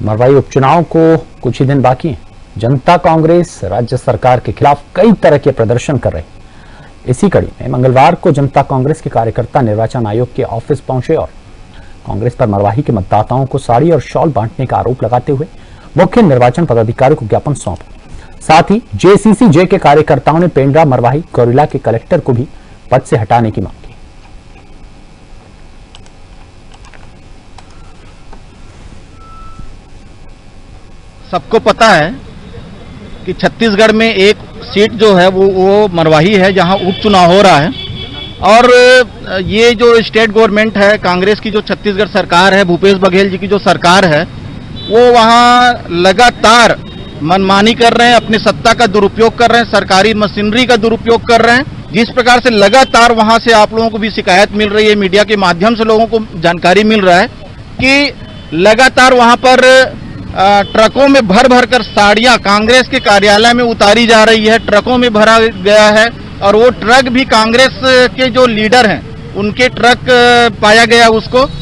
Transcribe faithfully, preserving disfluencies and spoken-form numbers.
मरवाही उपचुनाव को कुछ ही दिन बाकी हैं। जनता कांग्रेस राज्य सरकार के खिलाफ कई तरह के प्रदर्शन कर रही। इसी कड़ी में मंगलवार को जनता कांग्रेस के कार्यकर्ता निर्वाचन आयोग के ऑफिस पहुंचे और कांग्रेस पर मरवाही के मतदाताओं को साड़ी और शॉल बांटने का आरोप लगाते हुए मुख्य निर्वाचन पदाधिकारी को ज्ञापन सौंपा। साथ ही जेसीसीजे के कार्यकर्ताओं ने पेंड्रा मरवाही गौरेला के कलेक्टर को भी पद से हटाने की मांग की। सबको पता है कि छत्तीसगढ़ में एक सीट जो है वो वो मरवाही है, जहां उपचुनाव हो रहा है। और ये जो स्टेट गवर्नमेंट है, कांग्रेस की जो छत्तीसगढ़ सरकार है, भूपेश बघेल जी की जो सरकार है, वो वहां लगातार मनमानी कर रहे हैं, अपनी सत्ता का दुरुपयोग कर रहे हैं, सरकारी मशीनरी का दुरुपयोग कर रहे हैं। जिस प्रकार से लगातार वहां से आप लोगों को भी शिकायत मिल रही है, मीडिया के माध्यम से लोगों को जानकारी मिल रहा है कि लगातार वहां पर ट्रकों में भर भर कर साड़ियां कांग्रेस के कार्यालय में उतारी जा रही है, ट्रकों में भरा गया है। और वो ट्रक भी कांग्रेस के जो लीडर हैं उनके ट्रक पाया गया उसको।